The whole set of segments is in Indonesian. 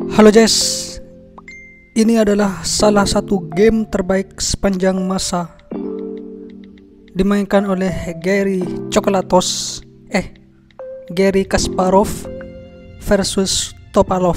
Halo Jess, ini adalah salah satu game terbaik sepanjang masa. Dimainkan oleh Gary Kasparov versus Topalov.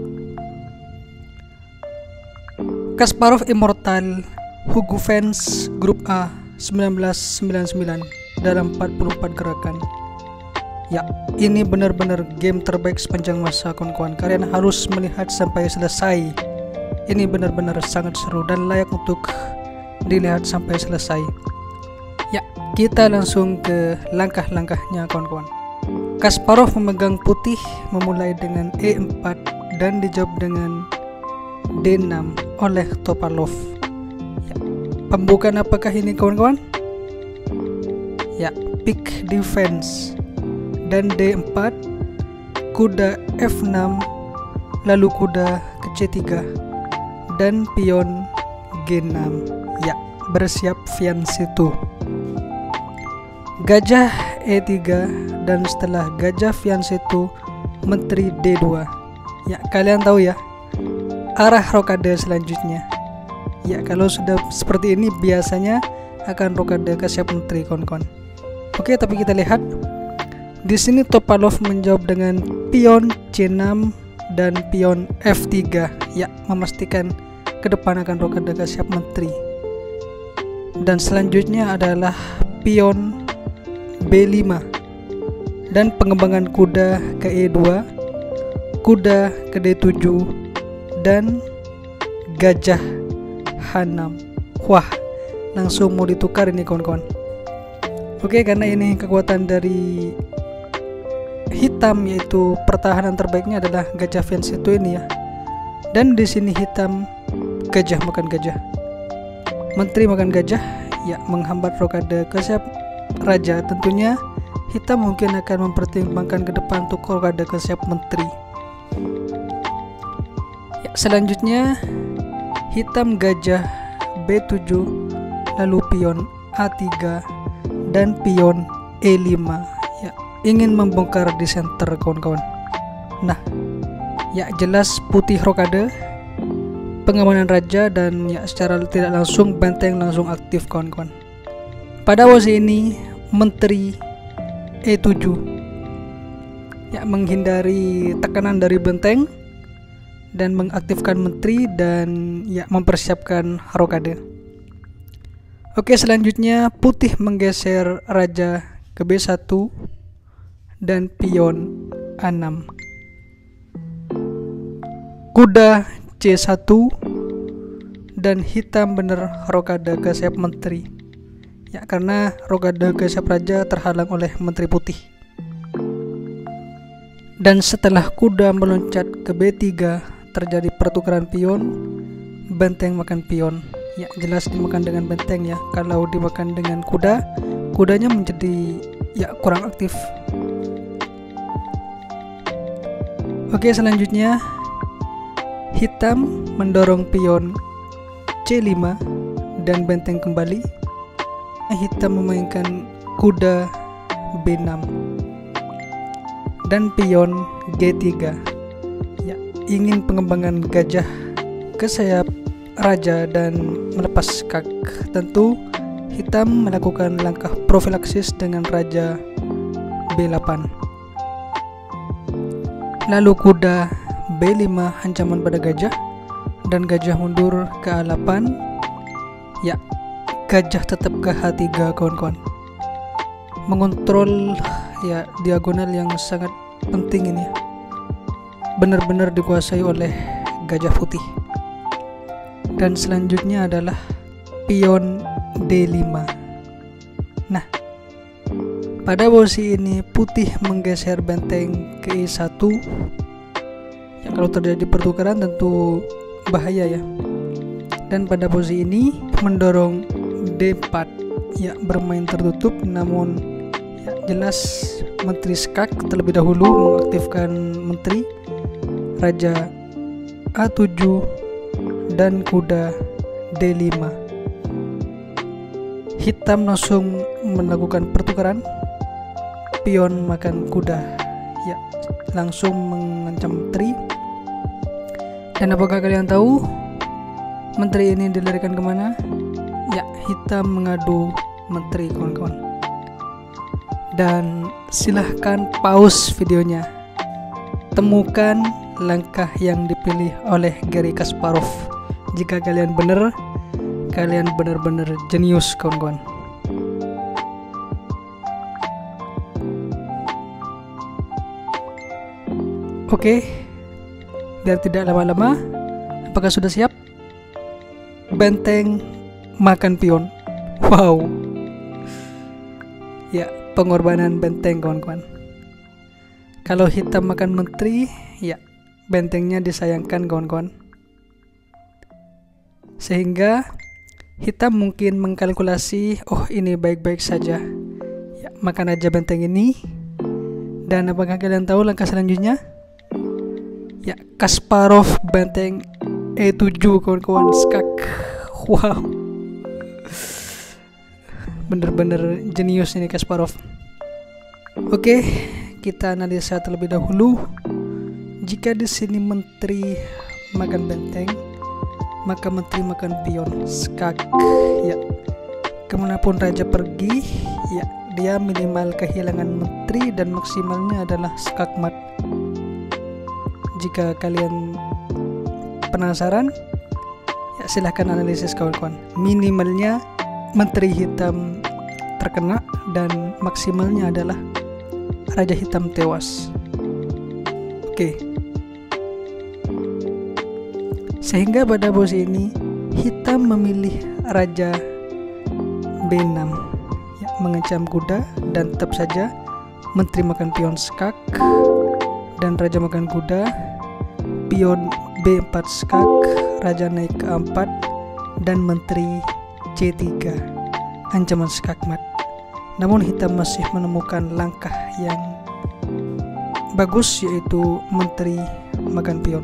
Kasparov immortal, Hugo Fans Grup A 1999 dalam 44 gerakan. Ya, ini benar-benar game terbaik sepanjang masa kawan-kawan. Kalian harus melihat sampai selesai. Ini benar-benar sangat seru dan layak untuk dilihat sampai selesai. Ya, kita langsung ke langkah-langkahnya kawan-kawan. Kasparov memegang putih memulai dengan E4 dan dijawab dengan D6 oleh Topalov. Ya, pembukaan apakah ini kawan-kawan? Ya, pick defense dan D4, kuda F6, lalu kuda ke C3 dan pion G6. Ya, bersiap fianchetto. Gajah E3 dan setelah gajah fianchetto menteri D2. Ya, kalian tahu ya arah rokade selanjutnya. Ya, kalau sudah seperti ini biasanya akan rokade ke siap menteri kawan-kawan. Oke, tapi kita lihat. Di sini Topalov menjawab dengan pion C6 dan pion F3. Ya, memastikan ke depan akan rokade ke siap menteri. Dan selanjutnya adalah pion B5 dan pengembangan kuda ke E2, kuda ke D7 dan gajah H6. Wah, langsung mau ditukar ini kawan-kawan. Oke, karena ini kekuatan dari hitam, yaitu pertahanan terbaiknya adalah gajah fianchetto ini ya. Dan di sini hitam gajah makan gajah, menteri makan gajah, ya, menghambat rokade ke siap raja. Tentunya hitam mungkin akan mempertimbangkan ke depan untuk rokade ke siap menteri. Ya, selanjutnya hitam gajah B7, lalu pion A3 dan pion E5. Ya, ingin membongkar di center kawan-kawan. Nah, ya jelas putih rokade, pengamanan raja, dan ya secara tidak langsung benteng langsung aktif kawan-kawan. Pada posisi ini menteri E7, ya, menghindari tekanan dari benteng dan mengaktifkan menteri dan ya mempersiapkan rokade. Oke, selanjutnya putih menggeser raja ke B1 dan pion A6, kuda C1, dan hitam bener rokade ke siap menteri. Ya, karena rokade ke siap raja terhalang oleh menteri putih. Dan setelah kuda meloncat ke B3 terjadi pertukaran pion, benteng makan pion. Ya, jelas dimakan dengan benteng ya. Kalau dimakan dengan kuda, kudanya menjadi ya kurang aktif. Oke, selanjutnya hitam mendorong pion C5 dan benteng kembali. Hitam memainkan kuda B6 dan pion G3. Ya, ingin pengembangan gajah ke sayap raja dan melepas skak. Tentu hitam melakukan langkah profilaksis dengan raja B8. Lalu kuda B5 ancaman pada gajah dan gajah mundur ke A8. Ya, gajah tetap ke H3 kawan-kawan. Mengontrol ya diagonal yang sangat penting ini ya. Benar-benar dikuasai oleh gajah putih. Dan selanjutnya adalah pion D5. Nah, pada posisi ini putih menggeser benteng ke E1. Ya, kalau terjadi pertukaran tentu bahaya ya. Dan pada posisi ini mendorong D4. Ya, bermain tertutup, namun ya jelas menteri skak terlebih dahulu mengaktifkan menteri raja A7 dan kuda D5. Hitam langsung melakukan pertukaran, pion makan kuda, ya langsung mengancam menteri. Dan apakah kalian tahu menteri ini dilarikan kemana? Ya, hitam mengadu menteri, kawan-kawan. Dan silahkan pause videonya. Temukan langkah yang dipilih oleh Garry Kasparov. Jika kalian benar, kalian benar-benar jenius, kawan-kawan. Oke, biar tidak lama-lama, apakah sudah siap? Benteng makan pion. Wow. Ya, pengorbanan benteng, kawan-kawan. Kalau hitam makan menteri, ya bentengnya disayangkan, kawan-kawan. Sehingga hitam mungkin mengkalkulasi, oh ini baik-baik saja, ya makan aja benteng ini. Dan apakah kalian tahu langkah selanjutnya? Ya, Kasparov benteng E7, kawan-kawan, skak. Wow, bener-bener jenius ini Kasparov. Oke, kita analisa terlebih dahulu. Jika di sini menteri makan benteng, maka menteri makan pion, skak. Ya, kemanapun raja pergi, ya dia minimal kehilangan menteri dan maksimalnya adalah skakmat. Jika kalian penasaran, ya silahkan analisis, kawan-kawan. Minimalnya menteri hitam terkena dan maksimalnya adalah raja hitam tewas. Oke. Sehingga pada posisi ini hitam memilih raja B6, ya, mengancam kuda, dan tetap saja menteri makan pion skak dan raja makan kuda, pion B4 skak, raja naik ke A4, dan menteri C3 ancaman skakmat. Namun hitam masih menemukan langkah yang bagus, yaitu menteri makan pion.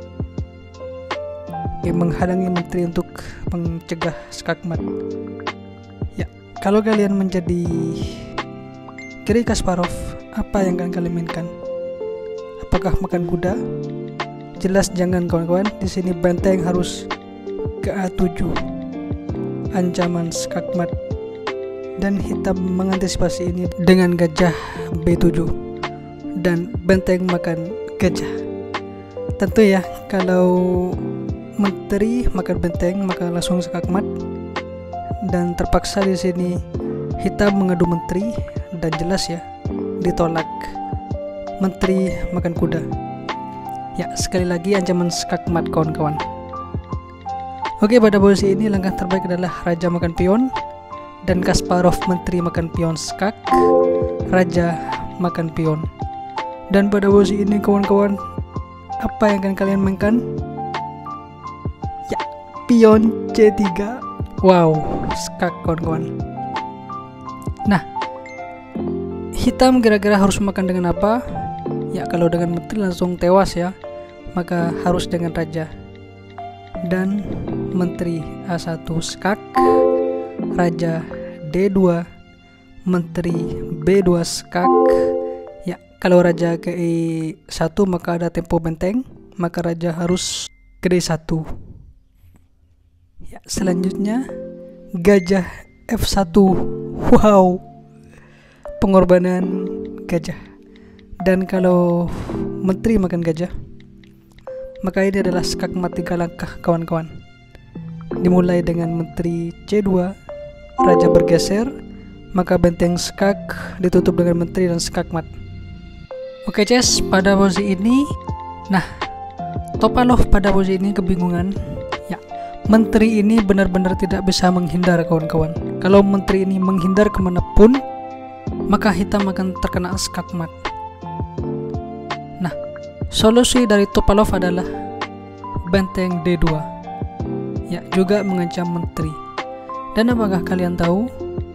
Menghalangi menteri untuk mencegah skakmat. Ya, kalau kalian menjadi Garry Kasparov, apa yang akan kalian mainkan? Apakah makan kuda? Jelas jangan, kawan-kawan. Di sini benteng harus ke A7, ancaman skakmat. Dan hitam mengantisipasi ini dengan gajah B7 dan benteng makan gajah. Tentu ya, kalau menteri makan benteng maka langsung skakmat, dan terpaksa di sini hitam mengadu menteri dan jelas ya ditolak. Menteri makan kuda. Ya, sekali lagi ancaman skakmat, kawan-kawan. Oke, pada posisi ini langkah terbaik adalah raja makan pion dan Kasparov menteri makan pion skak, raja makan pion. Dan pada posisi ini, kawan-kawan, apa yang akan kalian mainkan? Ya, pion C3. Wow, skak, kawan-kawan. Nah, hitam kira-kira harus makan dengan apa? Ya, kalau dengan menteri langsung tewas ya, maka harus dengan raja. Dan menteri A1 skak, raja D2, menteri B2 skak. Ya, kalau raja ke E1 maka ada tempo benteng, maka raja harus ke D1. Ya, selanjutnya gajah F1. Wow, pengorbanan gajah. Dan kalau menteri makan gajah, maka ini adalah skakmat 3 langkah, kawan-kawan. Dimulai dengan menteri C2, raja bergeser, maka benteng skak ditutup dengan menteri dan skakmat. Oke, Ces, pada posisi ini, nah, Topalov pada posisi ini kebingungan. Ya, menteri ini benar-benar tidak bisa menghindar, kawan-kawan. Kalau menteri ini menghindar kemanapun, maka hitam akan terkena skakmat. Nah, solusi dari Topalov adalah benteng D2. Ya, juga mengancam menteri. Dan apakah kalian tahu?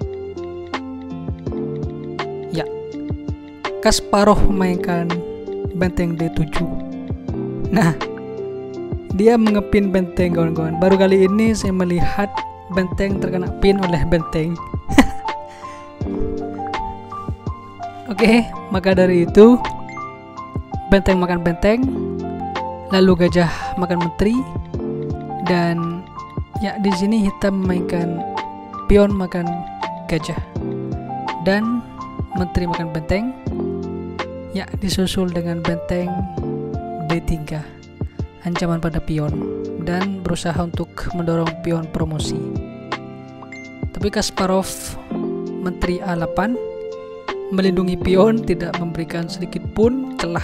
Ya, Kasparov memainkan benteng D7. Nah, dia mengepin benteng, kawan-kawan. Baru kali ini saya melihat benteng terkena pin oleh benteng. Oke, maka dari itu benteng makan benteng. Lalu gajah makan menteri, dan ya di sini hitam memainkan pion makan gajah, dan menteri makan benteng. Ya, disusul dengan benteng D3, ancaman pada pion, dan berusaha untuk mendorong pion promosi. Tapi Kasparov menteri A8 melindungi pion, tidak memberikan sedikit pun celah.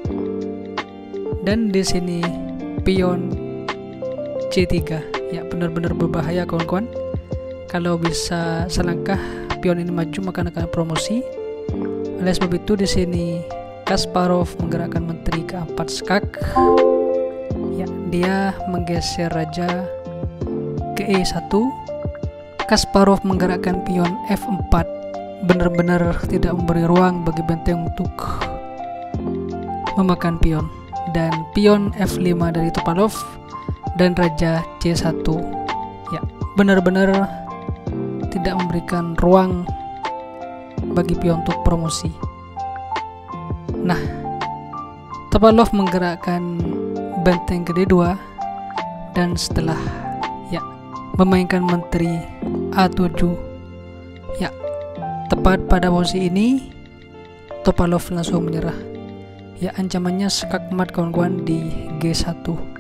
Dan di sini pion C3, ya benar-benar berbahaya kawan-kawan. Kalau bisa selangkah pion ini maju maka akan promosi. Oleh sebab itu di sini Kasparov menggerakkan menteri ke-4 skak. Ya, dia menggeser raja ke E1. Kasparov menggerakkan pion F4, benar-benar tidak memberi ruang bagi benteng untuk memakan pion. Dan pion F5 dari Topalov dan raja C1, ya benar-benar tidak memberikan ruang bagi pion untuk promosi. Nah, Topalov menggerakkan benteng ke D2, dan setelah ya memainkan menteri A7, ya tepat pada posisi ini Topalov langsung menyerah. Ya, ancamannya skakmat kawan-kawan di G1.